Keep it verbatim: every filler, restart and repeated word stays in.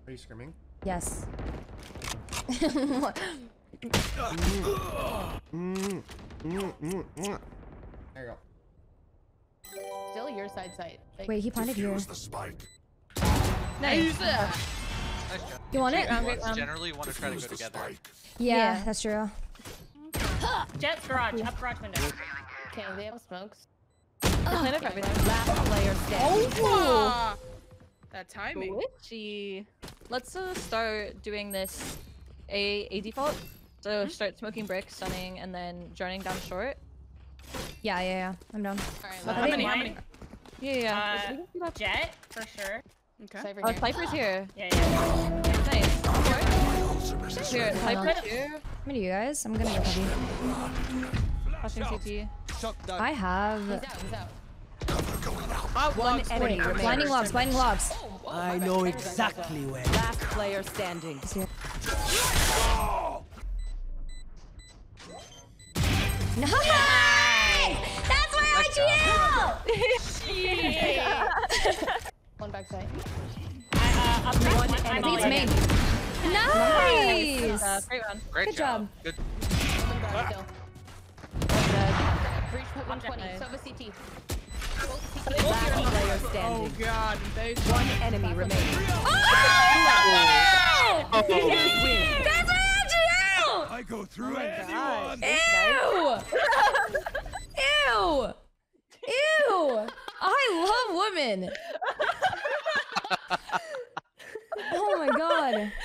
Are you scrimming? Yes. mm, mm, mm, mm. There you go. Still your side sight. Like, Wait, he planted here. The spike. Nice. Nice You want it? job. Um, generally want to try to go together. Yeah, Yeah. that's true. Jett's garage, up garage window. okay, they have smokes. Plan it for everything. Last player standing. Oh! That timing. Witchy. Let's uh, start doing this a a default. So start smoking bricks, stunning, and then droning down short. Yeah, yeah, yeah. I'm down. Alright, How last many? How many? Yeah, yeah. Uh, we can do that. Jet, for sure. Okay. Cypher Oh, here. Cypher's here. Yeah, yeah. Nice. Ultimate Here, is Cypher's here. How many of you guys? I'm gonna go heavy. Flashing C T. I have. He's out, he's out. Oh, One enemy Wait, remaining. blinding lobs, blinding lobs. Oh, oh, I my know bad. exactly where. Last player standing. Nice! That's my I G L! One backside. I, uh, up One one, I I'm think it's all main. in. Nice! Uh, great run. Great Good job. job. Good. One guard still. Breach put one twenty. Nice. Sova C T. Last player Oh standing. god, they One enemy remaining. Oh! Oh. That's my I G L! I go through God. anyone. Ew! Ew! Ew! I love women. Oh my god.